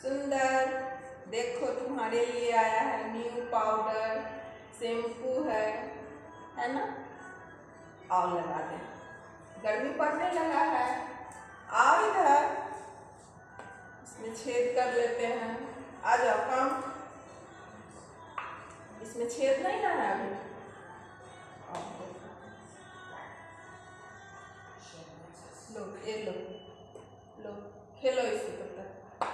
सुंदर। देखो तुम्हारे लिए आया है न्यू पाउडर, शैम्पू है ना। आओ लगा दे, गर्मी पड़ने लगा है। आओ इधर, इसमें छेद कर लेते हैं। आ जाओ, काम इसमें छेद नहीं ना है अभी। लो ये लो, लो खेलो इसी तब तक।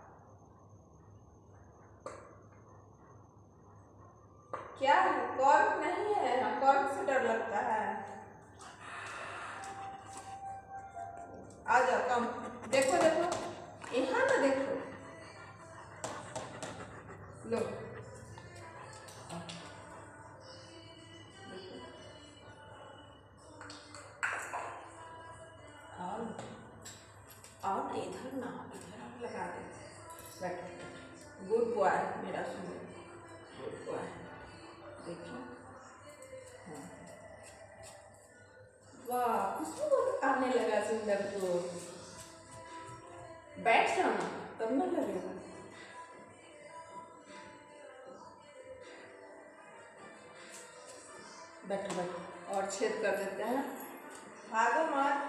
क्या है, कॉर्क नहीं है, कॉर्क से डर लगता है। आ जाओ, कम देखो देखो यहाँ ना, देखो लो। आओ इधर ना, इधर लगा दे। बैठो, गुड बॉय मेरा सुनो, गुड बॉय। देखिए वाह, खुशबू आने लगा सुंदर को। बैठ जाओ ना, तब न लगेगा। बैठो बैठो, और छेद कर देते हैं। भागो मत।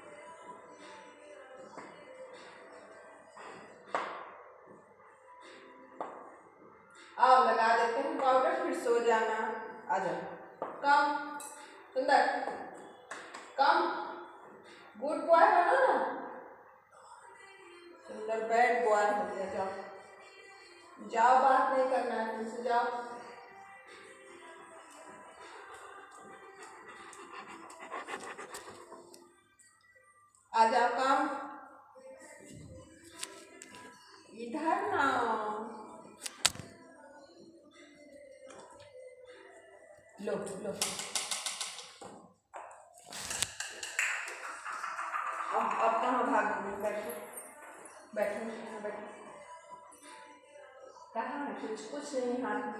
आओ लगा देते हैं पाउडर, फिर सो जाना। आ जाओ, कम सुंदर, कम गुड बॉय बनो ना। सुंदर बैड बॉय हो गया। जाओ जाओ, बात नहीं करना है तुमसे, जाओ। आ जाओ, काम इधर ना। लो लो, अब कहाँ भागोगे। बैठो बैठो बैठो। कहाँ है, कुछ नहीं हाथ में।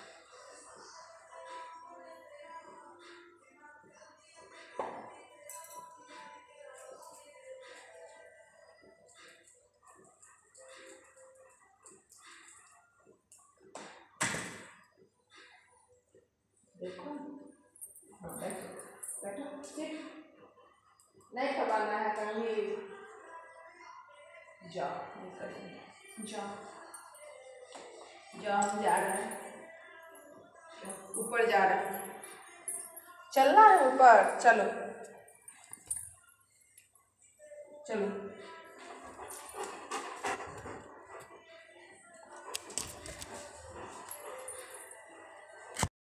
देखो, हाँ बैठो बैठो, सिट नहीं खबाना है कहीं। जाओ, जाओ जाओ, हम जा रहे हैं, ऊपर जा रहे हैं। चलना है ऊपर, चलो चलो।